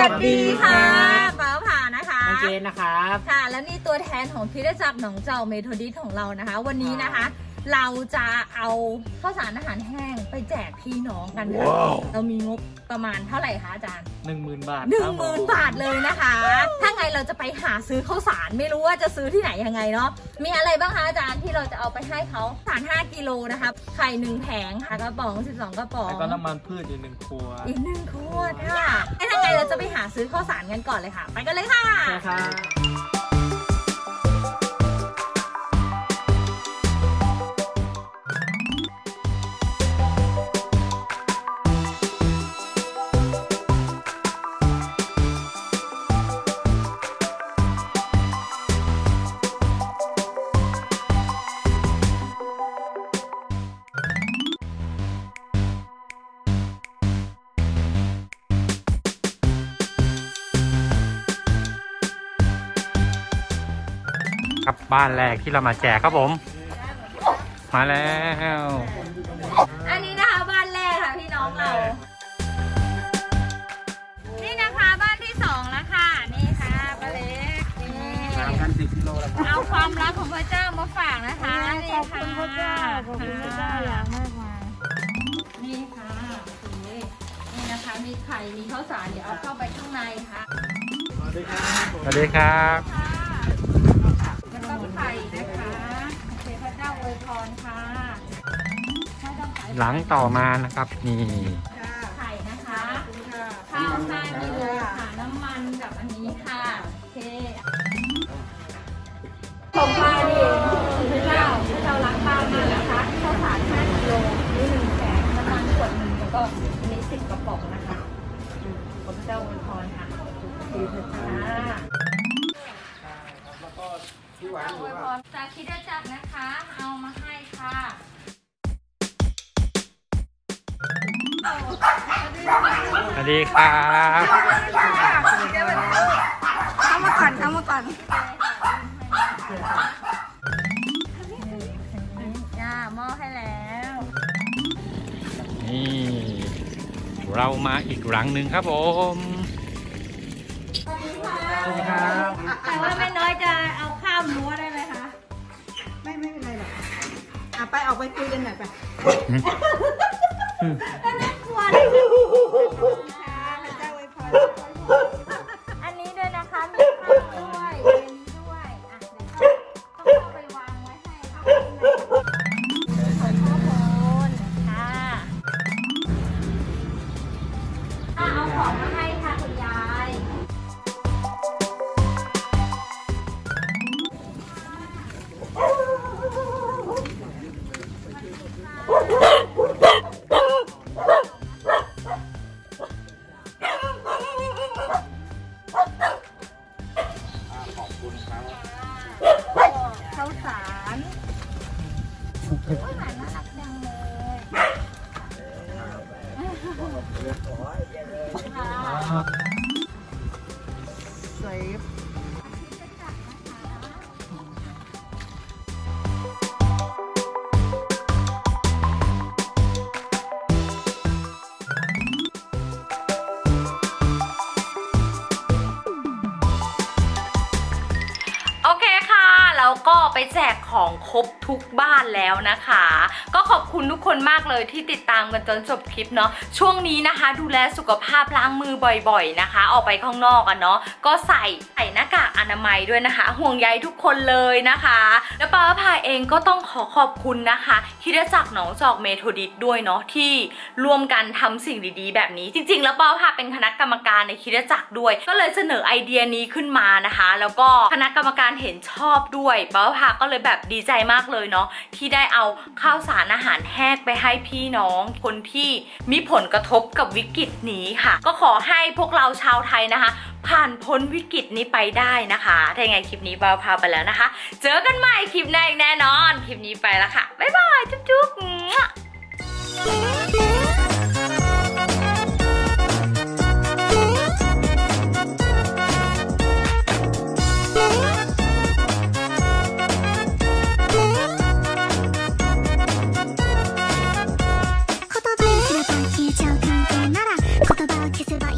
วัสดีค่ะฟ้าผ่านะคะน้องเจนนะครับค่ะและนี่ตัวแทนของคริสตจักรหนองจอกเมโทดิสของเรานะคะวันนี้นะคะเราจะเอาข้าวสารอาหารแห้งไปแจกพี่น้องกันค่ะเรามีงบประมาณเท่าไหร่คะอาจารย์ 10,000 บาท 10,000 บาทเลยนะคะถ้าไงเราจะไปหาซื้อข้าวสารไม่รู้ว่าจะซื้อที่ไหนยังไงเนาะมีอะไรบ้างคะอาจารย์ที่เราจะเอาไปให้เขาสาร5 กิโลนะคะไข่1 แผงค่ะกระป๋อง12 กระป๋องแล้วก็น้ำมันพืชอีก1 ขวดค่ะถ้าไงเราจะไปหาซื้อข้าวสารกันก่อนเลยค่ะไปกันเลยค่ะใช่ครับครับบ้านแรกที่เรามาแจกครับผมมาแล้วอันนี้นะคะบ้านแรกค่ะพี่น้องเรานี่นะคะบ้านที่2แล้วค่ะนี่ค่ะป้าเล็ก 10 กิโลแล้วเอาความรักของพระเจ้ามาฝากนะคะนี่ค่ะขอบคุณพระเจ้าขอบคุณพระเจ้าอย่างมากมายนี่ค่ะนี่นะคะมีไข่มีข้าวสารเดี๋ยวเอาเข้าไปข้างในค่ะสวัสดีครับสวัสดีครับแล้วก็ไข่นะคะพระเจ้าอวยพรค่ะหลังต่อมานะครับนี่ไข่นะคะข้าว5 กิโลค่ะน้ำมันกับอันนี้ค่ะโอเคส่งป้าดิพระเจ้ารักป้ามากนะคะข้าวสาร5 กิโลนี่1 แผงน้ำมันขวด1แล้วก็อันนี้10 กระป๋องนะคะขอพระเจ้าอวยพรค่ะดีเถิดค่ะอวยพรจากคริสตจักรนะคะเอามาให้ค่ะสวัสดีครับเข้ามาก่อนจ้ามอบให้แล้วนี่เรามาอีกหลังหนึ่งครับผมสวัสดีครับแต่ว่าแม่น้อยจะเอาข้ามรั้วได้ไหมคะไม่เป็นไรหรอกไปออกไปคุยกันหน่อยไปน่ากลัวอันนี้ด้วยนะคะมีข้าวด้วยเย็นด้วยเดี๋ยวต้องเอาไปวางไว้ให้ค่ะขอบคุณค่ะเอาของมาให้ค่ะคุณยายข้าวสารข้าวสารน่ารักจังเลยสวยแล้วก็ไปแจกของครบทุกบ้านแล้วนะคะก็ขอบคุณทุกคนมากเลยที่ติดตามกันจนจบคลิปเนาะช่วงนี้นะคะดูแลสุขภาพล้างมือบ่อยๆนะคะออกไปข้างนอกกันเนาะก็ใส่หน้ากากอนามัยด้วยนะคะห่วงใยทุกคนเลยนะคะแล้วป้าพาเองก็ต้องขอบคุณนะคะคริสตจักรหนองจอกเมโทดิสด้วยเนาะที่ร่วมกันทำสิ่งดีๆแบบนี้จริงๆแล้วป้าพาเป็นคณะกรรมการในคริสตจักรด้วยก็เลยเสนอไอเดียนี้ขึ้นมานะคะแล้วก็คณะกรรมการเห็นชอบด้วยป้าพาก็เลยแบบดีใจมากเลยเนาะที่ได้เอาข้าวสารอาหารแห้งไปให้พี่น้องคนที่มีผลกระทบกับวิกฤตนี้ค่ะก็ขอให้พวกเราชาวไทยนะคะผ่านพ้นวิกฤตนี้ไปได้นะคะถ้าอย่างไรคลิปนี้ป้าพาไปแล้วนะคะเจอกันใหม่คลิปหน้าอีกแน่นอนคลิปนี้ไปแล้วค่ะบ๊ายบายจุ๊บ言葉を消せば